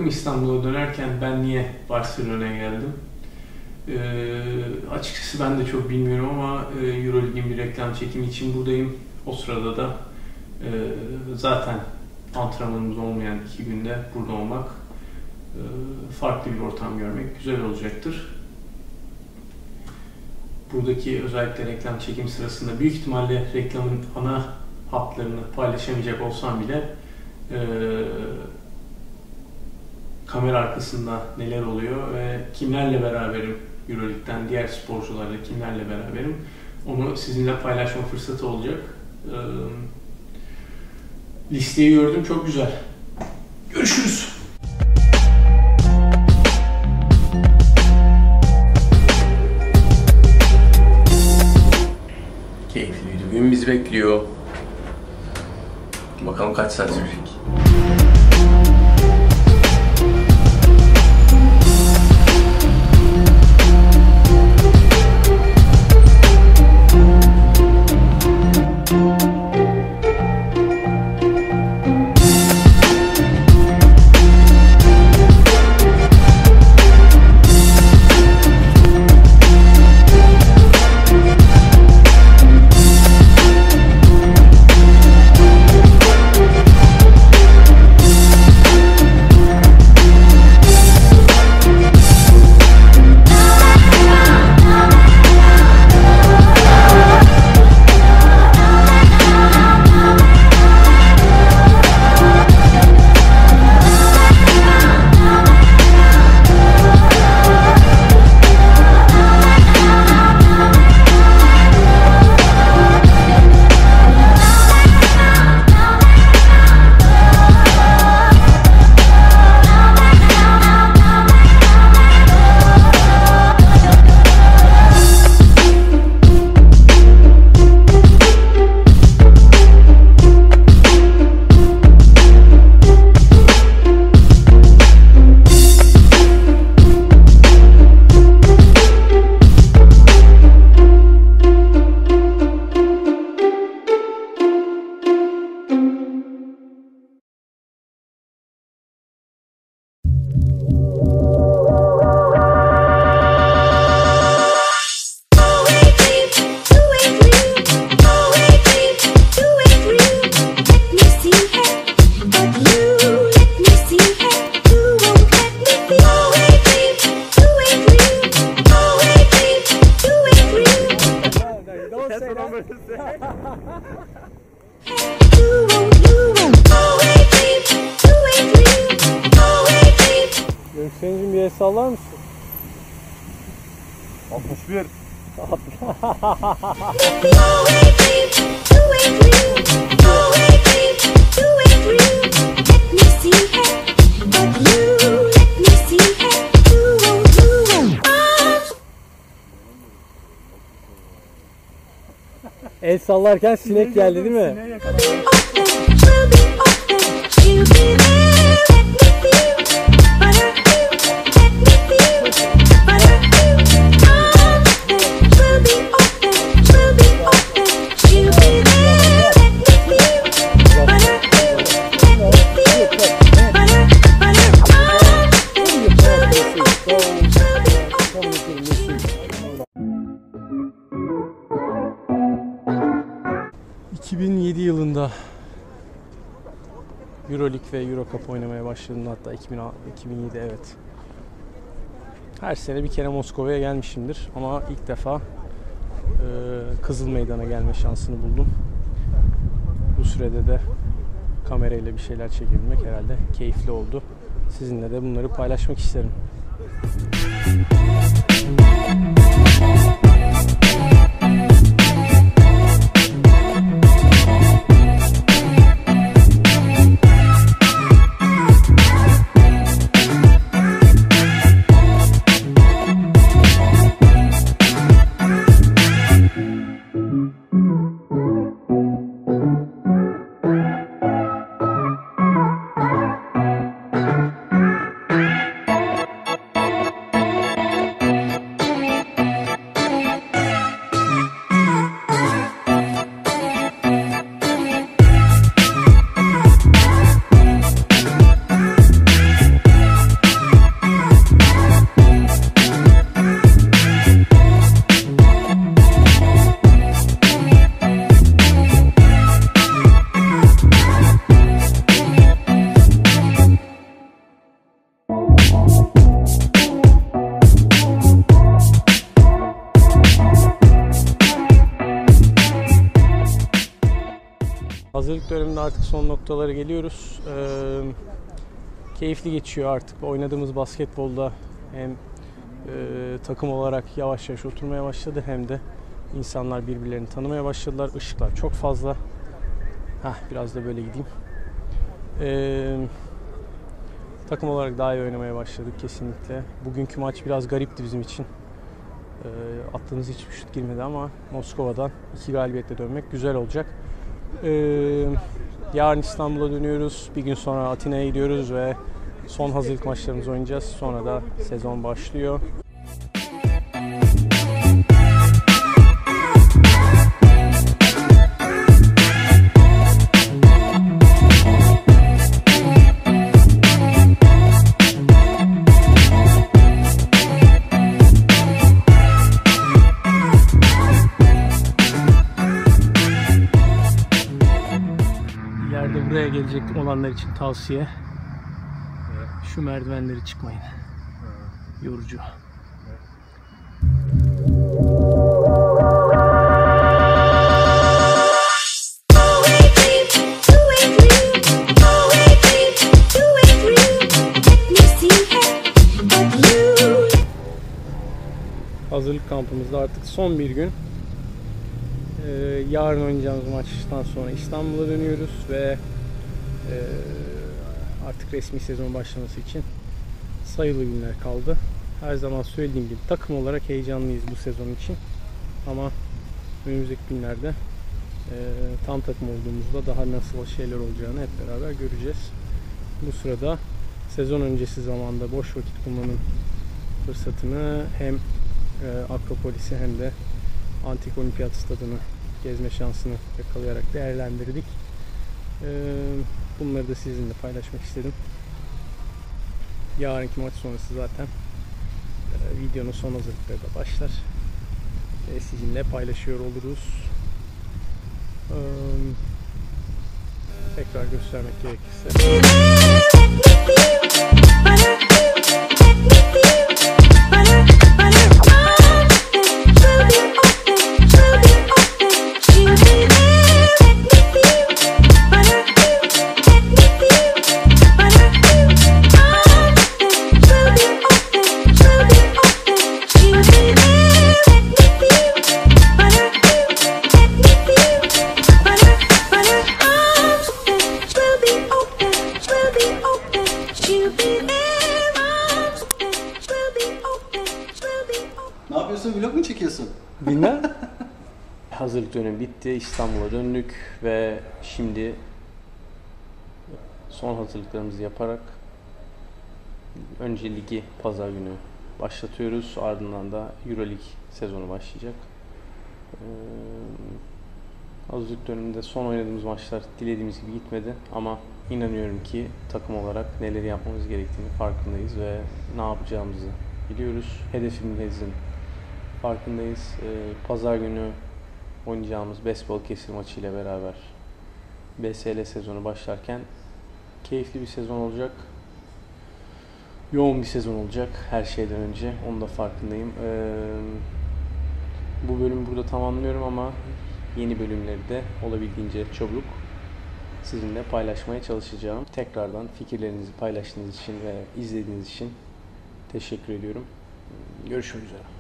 baktım İstanbul'a dönerken ben niye Barcelona'ya geldim. Açıkçası ben de çok bilmiyorum ama Euroleague'in bir reklam çekimi için buradayım. O sırada da zaten antrenmanımız olmayan 2 günde burada olmak, farklı bir ortam görmek güzel olacaktır. Buradaki özellikle reklam çekim sırasında büyük ihtimalle reklamın ana hatlarını paylaşamayacak olsam bile kamera arkasında neler oluyor ve kimlerle beraberim, Euroleague'den diğer sporcularla kimlerle beraberim, onu sizinle paylaşma fırsatı olacak. Listeyi gördüm, çok güzel. Görüşürüz. Keyifli bir gün bizi bekliyor. Bakalım kaç saat sürecek. Gökçen'cim bir el sallar mısın? 61. El sallarken sinek geldi değil mi? ...2007 yılında Euroleague ve Euro Cup oynamaya başladığımda, hatta 2007 evet. Her sene bir kere Moskova'ya gelmişimdir ama ilk defa Kızıl Meydan'a gelme şansını buldum. Bu sürede de kamerayla bir şeyler çekebilmek herhalde keyifli oldu. Sizinle de bunları paylaşmak isterim. Hazırlık döneminde artık son noktalara geliyoruz. Keyifli geçiyor artık. Oynadığımız basketbolda hem takım olarak yavaş yavaş oturmaya başladı hem de insanlar birbirlerini tanımaya başladılar. Işıklar çok fazla. Biraz da böyle gideyim. Takım olarak daha iyi oynamaya başladık kesinlikle. Bugünkü maç biraz garipti bizim için. Attığımız hiçbir şut girmedi ama Moskova'dan 2 galibiyetle dönmek güzel olacak. Yarın İstanbul'a dönüyoruz. Bir gün sonra Atina'ya gidiyoruz ve son hazırlık maçlarımızı oynayacağız. Sonra da sezon başlıyor. Buraya gelecek olanlar için tavsiye, şu merdivenleri çıkmayın. Yorucu. Hazırlık kampımızda artık son bir gün. Yarın oynayacağımız maçtan sonra İstanbul'a dönüyoruz ve artık resmi sezon başlaması için sayılı günler kaldı. Her zaman söylediğim gibi takım olarak heyecanlıyız bu sezon için. Ama önümüzdeki günlerde tam takım olduğumuzda daha nasıl şeyler olacağını hep beraber göreceğiz. Bu sırada sezon öncesi zamanda boş vakit kullanım fırsatını hem Akropolis'i hem de Antik Olimpiyat Stadı'nı gezme şansını yakalayarak değerlendirdik. Bunları da sizinle paylaşmak istedim. Yarınki maç sonrası zaten videonun son hazırlıkları da başlar. Sizinle paylaşıyor oluruz. Tekrar göstermek gerekirse. Ne yapıyorsun? Vlog mu çekiyorsun? Bilmem. Hazırlık dönemi bitti. İstanbul'a döndük ve şimdi son hazırlıklarımızı yaparak önce ligi pazar günü başlatıyoruz. Ardından da Euroleague sezonu başlayacak. Hazırlık döneminde son oynadığımız maçlar dilediğimiz gibi gitmedi ama inanıyorum ki takım olarak neleri yapmamız gerektiğini farkındayız ve ne yapacağımızı biliyoruz. Hedefimizin farkındayız. Pazar günü oynayacağımız beyzbol kesir maçı ile beraber BSL sezonu başlarken keyifli bir sezon olacak. Yoğun bir sezon olacak her şeyden önce. Onun da farkındayım. Bu bölümü burada tamamlıyorum ama yeni bölümleri de olabildiğince çabuk sizinle paylaşmaya çalışacağım. Tekrardan fikirlerinizi paylaştığınız için ve izlediğiniz için teşekkür ediyorum. Görüşmek üzere.